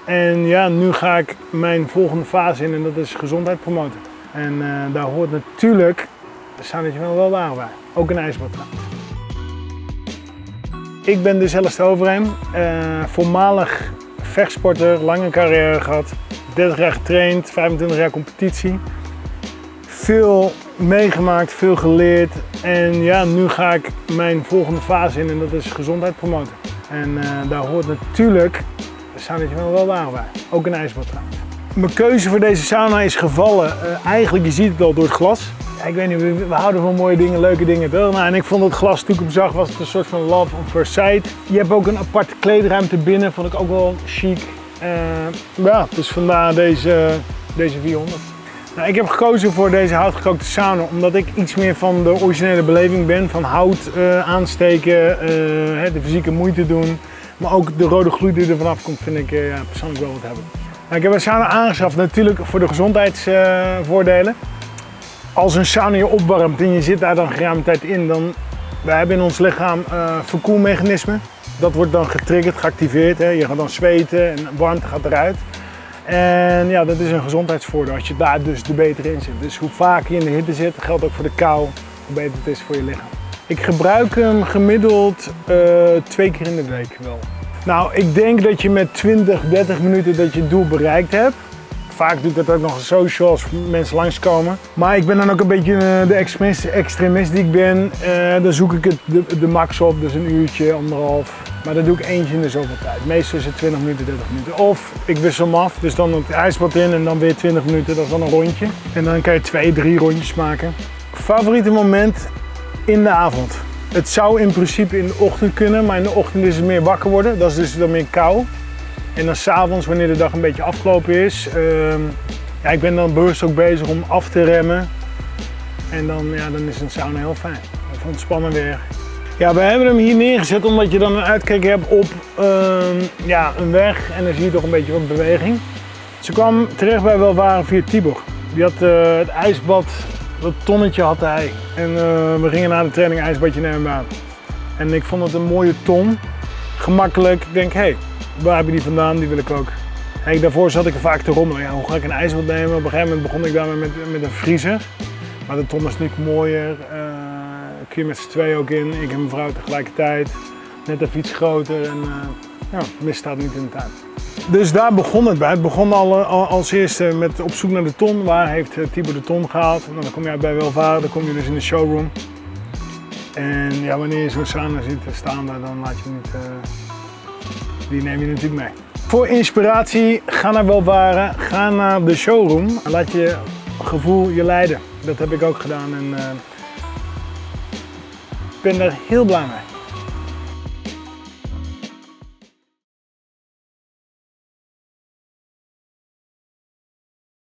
En ja, nu ga ik mijn volgende fase in en dat is gezondheid promoten. En daar hoort natuurlijk een saunatje wel waar bij. Ook een ijsbad trouwens. Ik ben dus Helle Overheem, voormalig vechtsporter, lange carrière gehad. 30 jaar getraind, 25 jaar competitie. Veel meegemaakt, veel geleerd. En ja, nu ga ik mijn volgende fase in en dat is gezondheid promoten. En daar hoort natuurlijk een saunatje wel waar bij. Ook een ijsbad trouwens. Mijn keuze voor deze sauna is gevallen, eigenlijk je ziet het al door het glas. Ja, ik weet niet, we houden van mooie dingen, leuke dingen. Nou, en ik vond het glas toen ik hem zag, was het een soort van love on first sight. Je hebt ook een aparte kleedruimte binnen, vond ik ook wel chic. Ja, dus vandaar deze 400. Nou, ik heb gekozen voor deze houtgekookte sauna omdat ik iets meer van de originele beleving ben. Van hout aansteken, de fysieke moeite doen. Maar ook de rode gloed die er vanaf komt vind ik persoonlijk wel wat hebben. Nou, ik heb een sauna aangeschaft natuurlijk voor de gezondheidsvoordelen. Als een sauna je opwarmt en je zit daar dan geruime tijd in, dan we hebben in ons lichaam verkoelmechanismen. Dat wordt dan getriggerd, geactiveerd. Hè. Je gaat dan zweten en warmte gaat eruit. En ja, dat is een gezondheidsvoordeel als je daar dus er beter in zit. Dus hoe vaak je in de hitte zit, geldt ook voor de kou, hoe beter het is voor je lichaam. Ik gebruik hem gemiddeld 2 keer in de week wel. Nou, ik denk dat je met 20, 30 minuten dat je het doel bereikt hebt. Vaak doe ik dat ook nog social als mensen langskomen. Maar ik ben dan ook een beetje de extremist die ik ben. Dan zoek ik de max op, dus een uurtje, anderhalf. Maar dat doe ik eentje in de zoveel tijd. Meestal is het 20 minuten, 30 minuten. Of ik wissel hem af, dus dan het ijsbad in en dan weer 20 minuten, dat is dan een rondje. En dan kan je 2, 3 rondjes maken. Favoriete moment in de avond. Het zou in principe in de ochtend kunnen, maar in de ochtend is het meer wakker worden. Dat is dus dan meer kou. En dan 's avonds, wanneer de dag een beetje afgelopen is, ja, ik ben dan bewust ook bezig om af te remmen. En dan is een sauna heel fijn. Even ontspannen weer. Ja, we hebben hem hier neergezet omdat je dan een uitkijk hebt op een weg en dan zie je toch een beetje wat beweging. Ze kwam terecht bij Welvaren via Tibor. Die had het ijsbad, dat tonnetje had hij. En we gingen na de training een ijsbadje nemen aan. En ik vond het een mooie ton. Gemakkelijk. Ik denk, hé, waar heb je die vandaan? Die wil ik ook. Hey, daarvoor zat ik er vaak te rommelen. Ja, hoe ga ik een ijsbad nemen? Op een gegeven moment begon ik daarmee met een vriezer. Maar de ton is natuurlijk mooier. Kun je met z'n tweeën ook in. Ik en mijn vrouw tegelijkertijd. Net even iets groter en misstaat niet in de tuin. Dus daar begon het bij. Het begon als eerste met op zoek naar de ton. Waar heeft Tibor de ton gehaald? Nou, dan kom je uit bij Welvaren, dan kom je dus in de showroom. En ja, wanneer je zo'n sauna ziet staan daar, dan laat je niet... Die neem je natuurlijk mee. Voor inspiratie, ga naar Welvaren, ga naar de showroom en laat je gevoel je leiden. Dat heb ik ook gedaan en ik ben er heel blij mee.